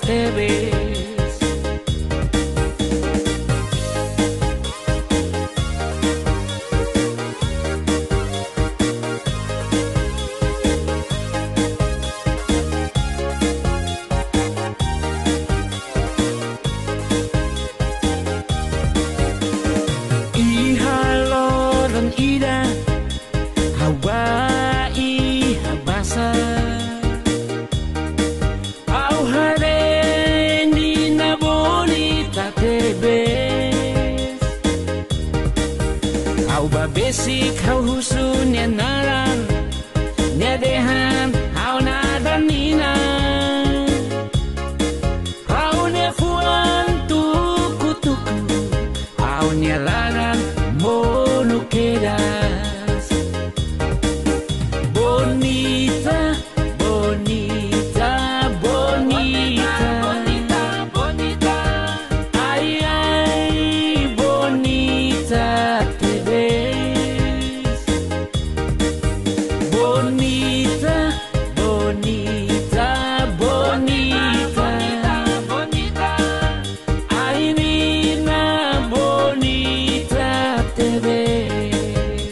te ves. Basic how husun ya naran ya dehan how nadan nina how ne fuan tuku tuku how ne laran mono quedas bonita bonita bonita bonita bonita ay ay bonita te ves. Bonita, bonita, bonita, bonita, ay nina bonita te ves.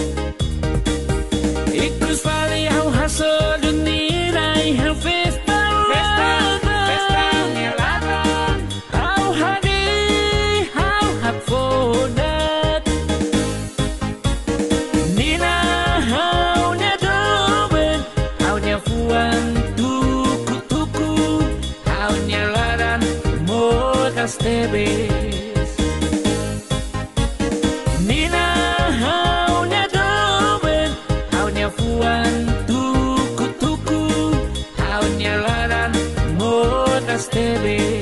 Ikus vali hau hasod nirai hau festa festa nyelada hau hadi hau hapodat nina hau fuan tuku tuku hau nyalaran modas te ves. Nina hau nya doben hau nya fuan tuku tuku hau nyalaran modas te ves.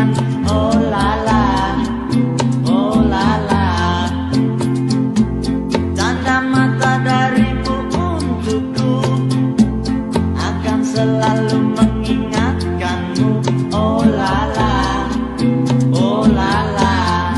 rindukan. Oh la la, oh la la. Tanda mata darimu untukku akan selalu mengingatkanmu. Oh la la, oh la la.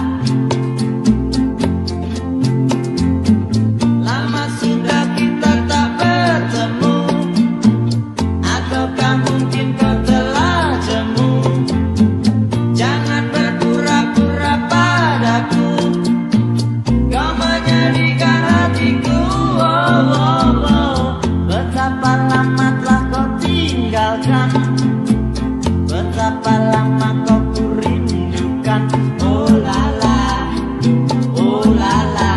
Lama sudah kita tak bertemu, ataukah mungkin kau telah jemu? Jangan berpura-pura padaku, kau menyedihkan hatiku. Oh, oh, oh. Betapa lama telah kau tinggalkan, betapa lama kau kurindukan. Oh la la, oh la la.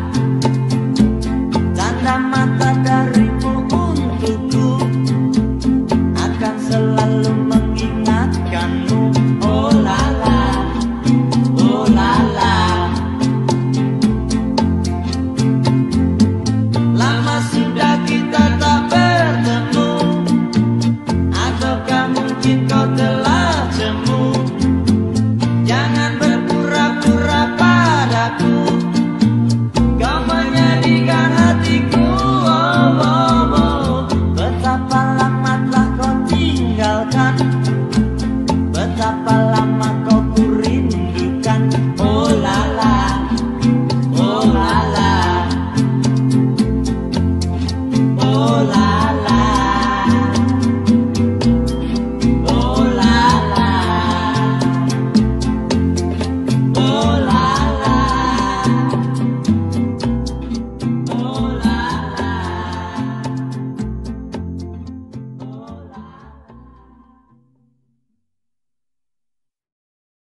Tanda mata darimu untukku akan selalu mengingatkanmu. Oh la la, oh la la. Lama sudah kita tak bertemu, ataukah mungkin kau telah jemu? Jangan berpura-pura padaku, kau menyedihkan hatiku. Oh, oh, oh. Betapa lama telah kau tinggalkan, betapa lama kau kurindukan. Oh la la, oh la la, oh la la, oh la la, oh la la, oh la la.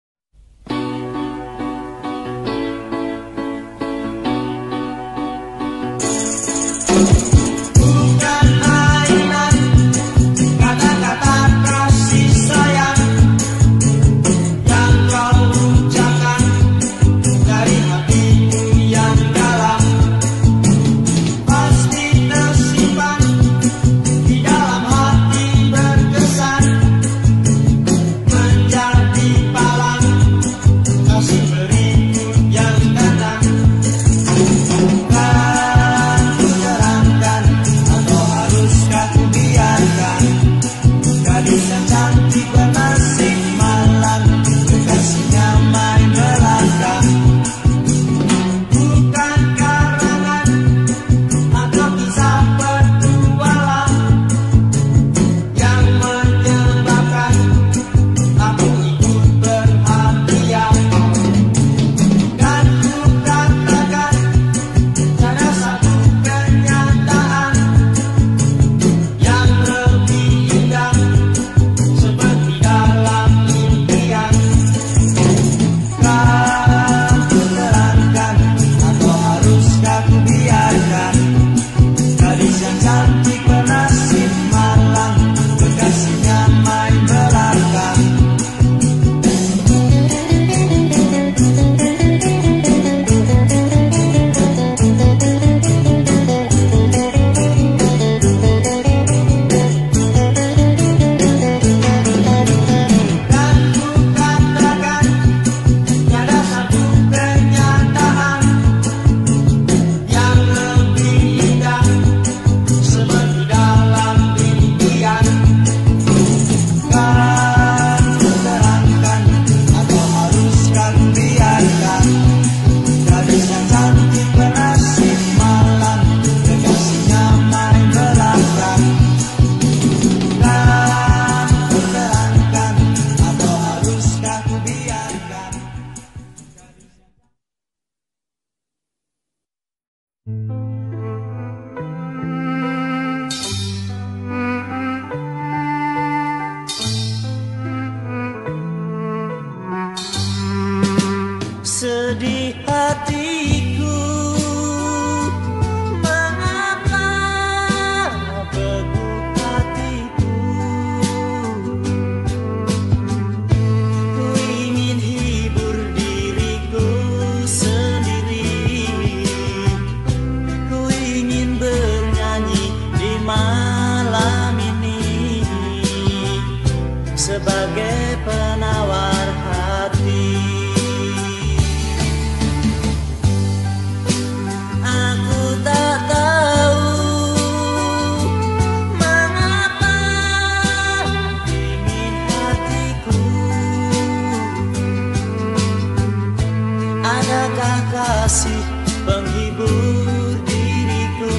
kasih penghibur diriku?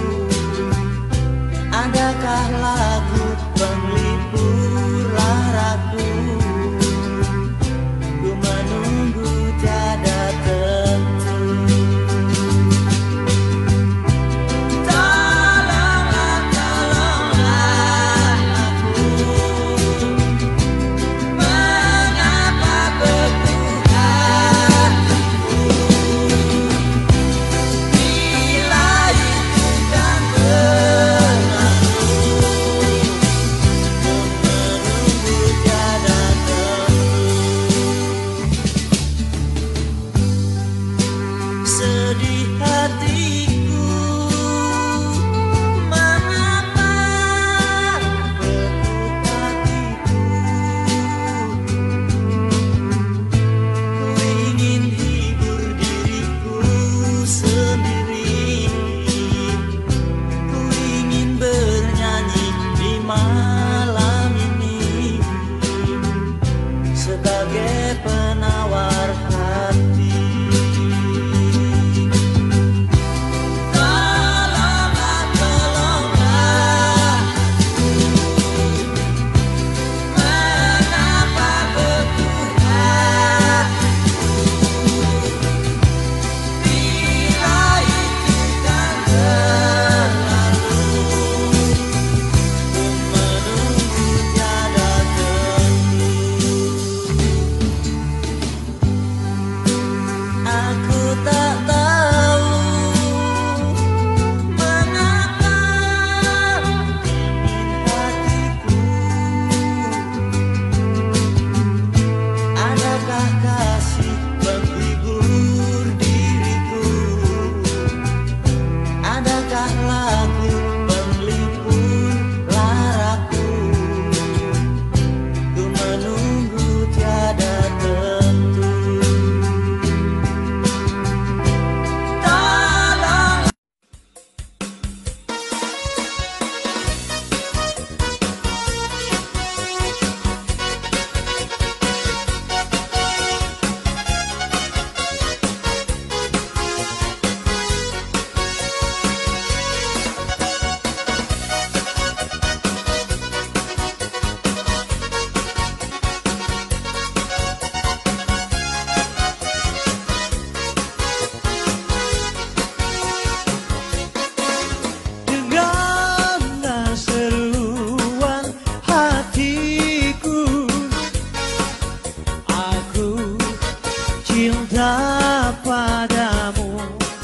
Adakah lagu penglipur laraku? Ku menunggu tiada tentu. Tolonglah, tolonglah aku. Mengapa beku hatiku? Bila itu kan berlalu, ku menunggu tiada tentu. Sedih hatiku, mengapa beku hatiku? Ku ingin hibur diriku sendiri. Ku ingin bernyanyi di malam ini sebagai penawar hati. Tolonglah, tolonglah aku. Mengapa beku hatiku? Bila itu kan berlalu, ku menunggu tiada tentu. Aku tak tahu mengapa ingin hatiku. Adakah kasih penghibur diriku? Adakah lagu penglipur laraku? Ku menunggu tiada tentu. Tolong. Dengarlah seruan hatiku, aku cinta padamu.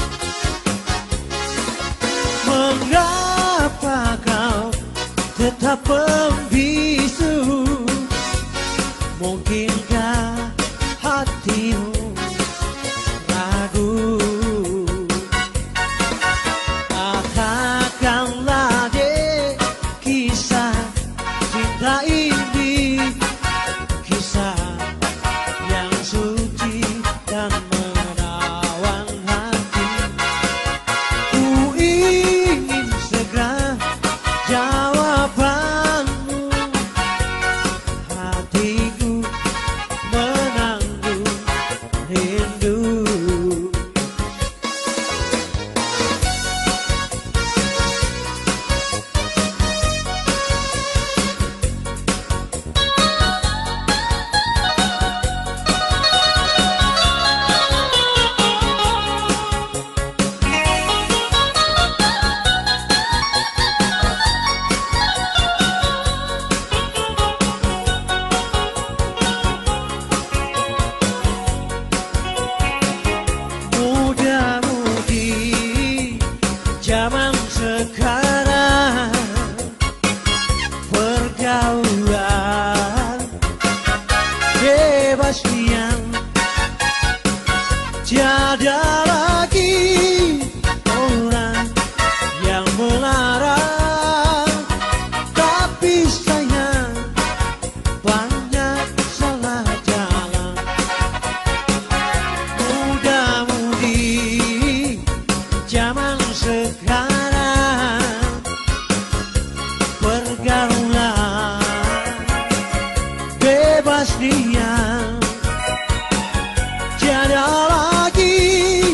Mengapa kau tetap membisu? Mungkinkah hatimu ragu? Katakanlah deh, kisah cinta ini kisah yang suci dan menawan hati. Ku ingin segera jawabanmu. Hatiku menanggung rindu. Mudah-mudi zaman sekarang pergaulan bebas diam, tiada lagi orang yang melarang. Tapi sayang, banyak salah jalan. Mudah-mudi zaman sekarang pergaulan bebas diam, tiada lagi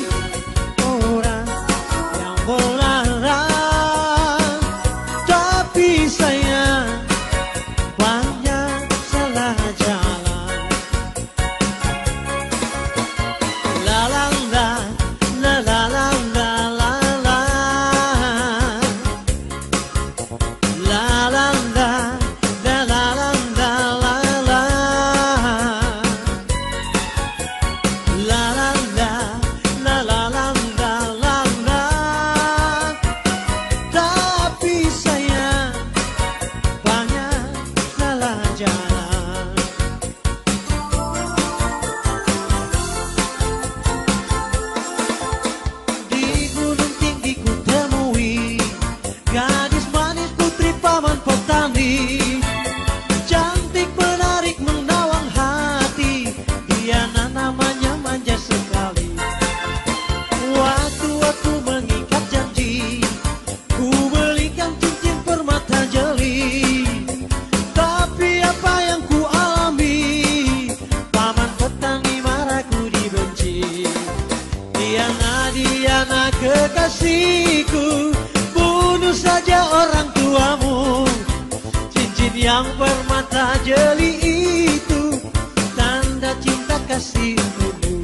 Yang permata jeli itu tanda cinta kasih dulu.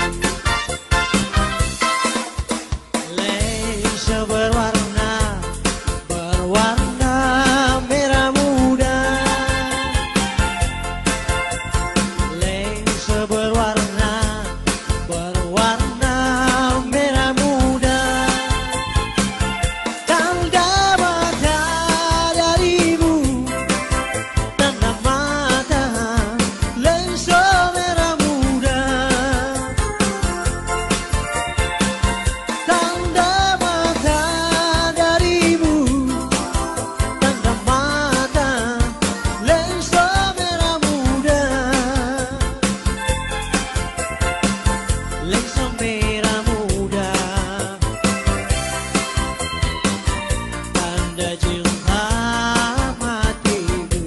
Lensa berwarna merah muda. Lensa berwarna merah muda. Tanda mata darimu, tanda mata lensa merah muda. Tanda mata darimu, tanda mata lensa merah muda. Lensa merah muda, tanda cinta matiku.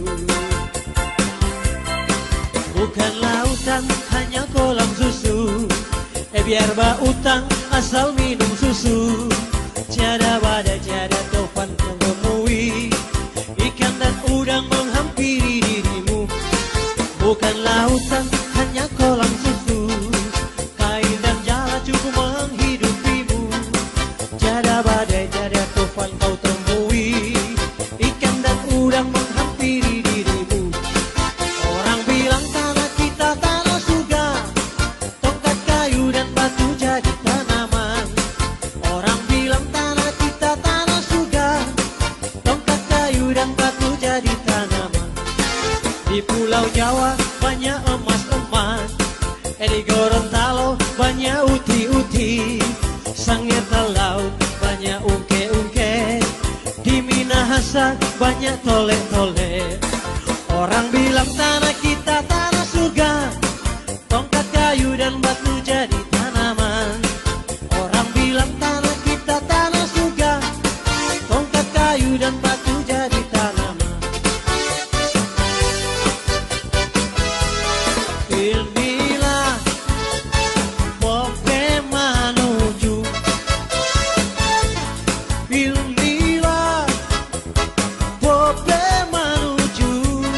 Bukan lautan, hanya kolam susu. Biar bautang asal minum susu. Tiada badai, tiada topan menemui. Ikan dan udang menghampiri dirimu. Bukan lautan, hanya kolam susu. Kain dan jala cukup menghidupimu. Tiada badai, tiada topan kau temui. Ikan dan udang menghampiri dirimu. Orang bilang tanah kita tanah surga, tongkat kayu dan batu jadi tanaman. Orang bilang tanah kita tanah surga, tongkat kayu dan batu jadi tanaman. Di Pulau Jawa banyak emas-emas, di Gorontalo banyak uti-uti, Sangitta Laut banyak ungke-ungke, di Minahasa banyak tolek-tolek. Orang bilang tanah kita tanah surga, tongkat kayu dan batu jadi tanaman. Orang bilang tanah kita tanah surga, tongkat kayu dan batu jadi tanaman. Inilah Pope menuju. Inilah Pope menuju.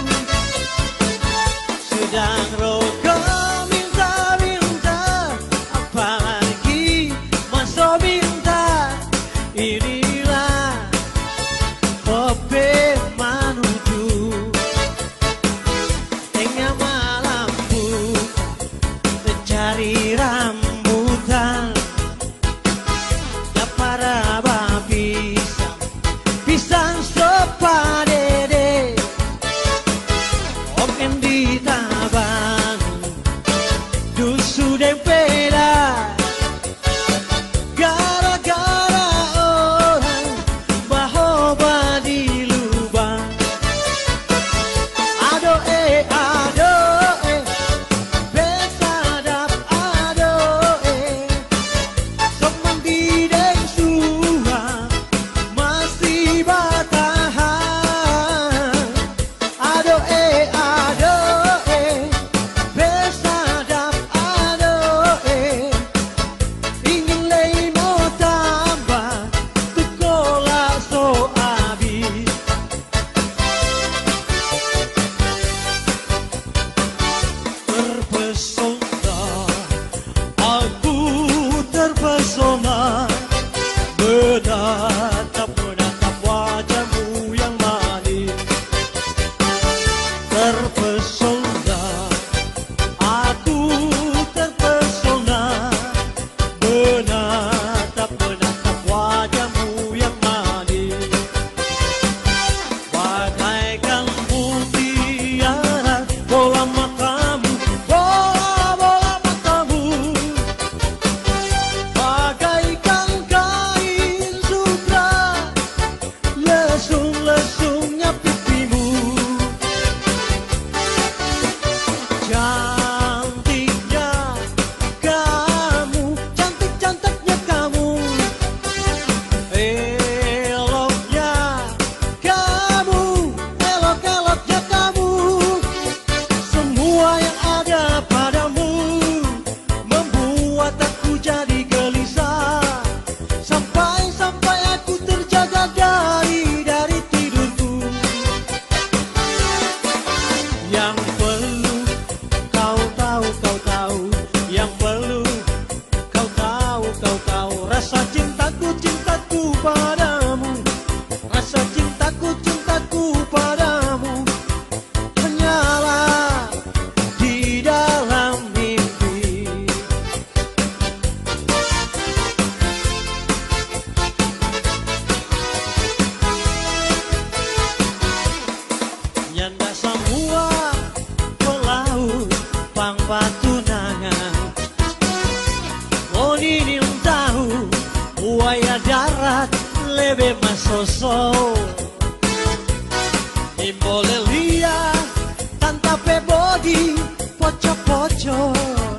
Sedang rogo minta-minta, apalagi masuk minta. Inilah Pope menuju. Tengah malam pun mencari rambutan, para pisang, pisang sopa dede. Om Endi Tabang, dusu dempeda. Gara-gara orang bahoba di lubang. Ado besadap ado sok mendideng suha masih batahan. Ado besadap ado ingin lei mau tambah tukola so abis. Terpesona, aku terpesona, menatap wajahmu yang manis. Terpesona, aku terpesona, menatap wajahmu yang manis. Bagaikan mutiara bola matamu, bola patunangan. Oni tahu buaya darat lebih masoso. Imbole lia tanta pe body poco-poco.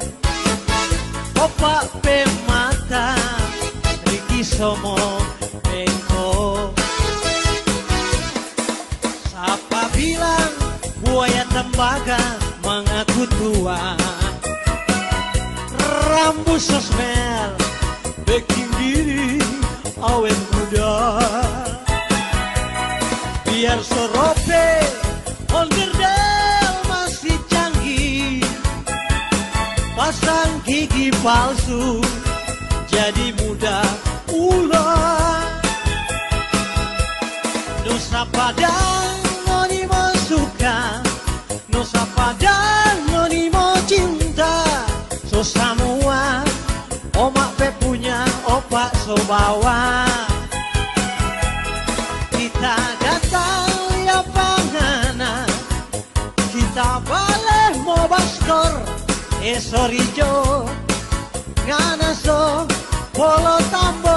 Opa pe mata Ricky somo bengko. Siapa bilang buaya tembaga mengaku tua. Rambut sosmel bikin diri awet muda. Biar sorope onderdel masih canggih. Pasang gigi palsu jadi muda ular. Nusa Padang noni mau suka, Nusa Padang noni mau cinta. So semua omak pe punya opak so bawa. Kita datang ya panganan, kita balik mau baskor. Sorry jo, ngana so polo tambo.